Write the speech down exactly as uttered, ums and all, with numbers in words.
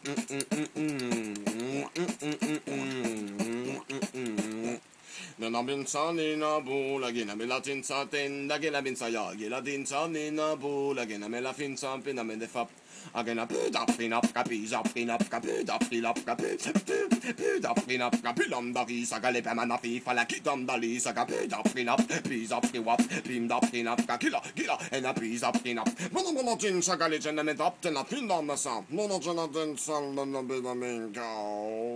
Non ha pensato in una bola, che non me la tinza tenda, che la pensa io, che la tinza in una bola, che non me la finza appena me ne fa. A che una puta fina capisa, fina capita, fila capita, puta fina capilom da risa, che le pemana fifa, la chitam da lisa, capita fina, pisa fiwa, pim da fina, capila, kila, e una pisa fina. Ma non ho tinza che le ce ne mette up, te la fina ma sa, non ho ce la tinza, non ho bella minca.